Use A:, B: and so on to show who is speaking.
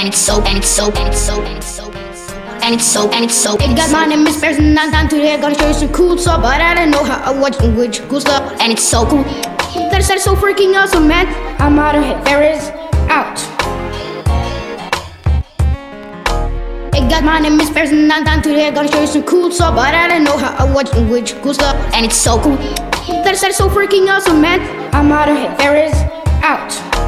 A: and it's so and it's so and it's so and it's so and it's so and it's so. Hey guys, my name is Ferris and I'm down today. Gonna show you some cool stuff, but I don't know how I watch which cool stuff, and it's so cool. That's so freaking awesome, man. I'm out of here. Ferris out. Hey guys, my name is Ferris and I'm down today. Gonna show you some cool stuff, but I don't know how I watch which cool stuff, and it's so cool. That's so freaking awesome, man. I'm out of here. Ferris out.